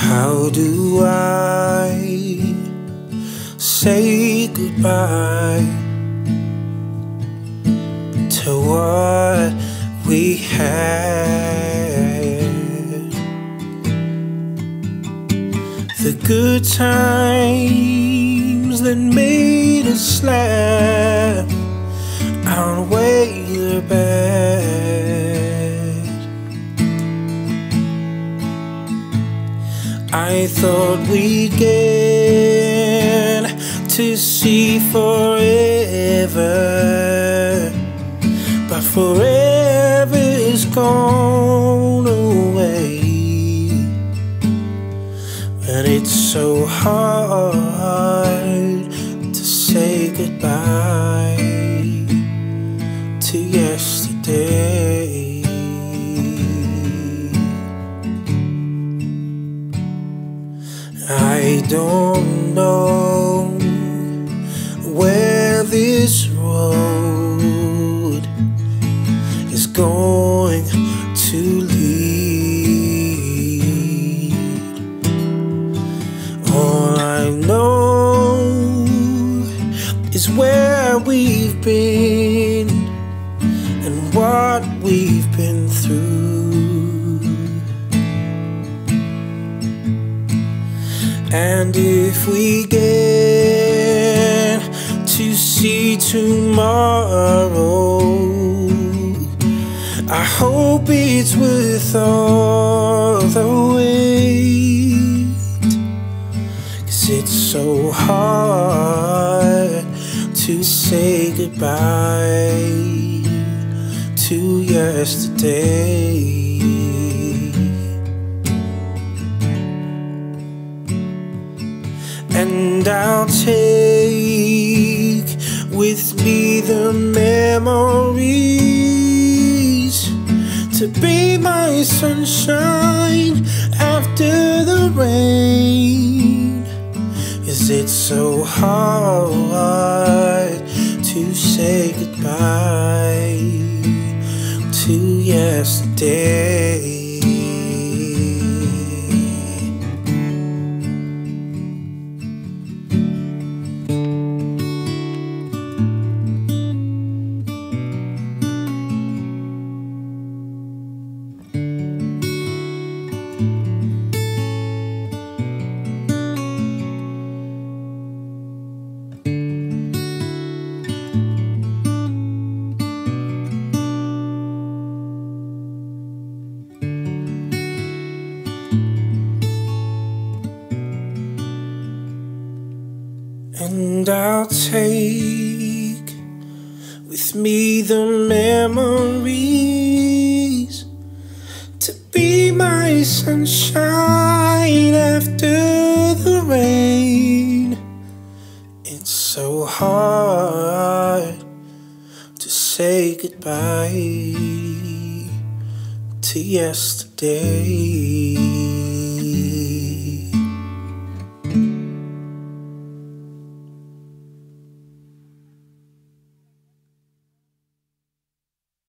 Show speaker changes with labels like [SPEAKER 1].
[SPEAKER 1] How do I say goodbye to what we had? The good times that made us laugh outweigh the bad. I thought we'd get to see forever, but forever is gone away. And it's so hard to say goodbye to yesterday. I don't know where this road is going to lead. All I know is where we've been and what we've been through. And if we get to see tomorrow, I hope it's worth all the wait. 'Cause it's so hard to say goodbye to yesterday. And I'll take with me the memories to be my sunshine after the rain. Is it so hard to say goodbye to yesterday? And I'll take with me the memories to be my sunshine after the rain. It's so hard to say goodbye to yesterday.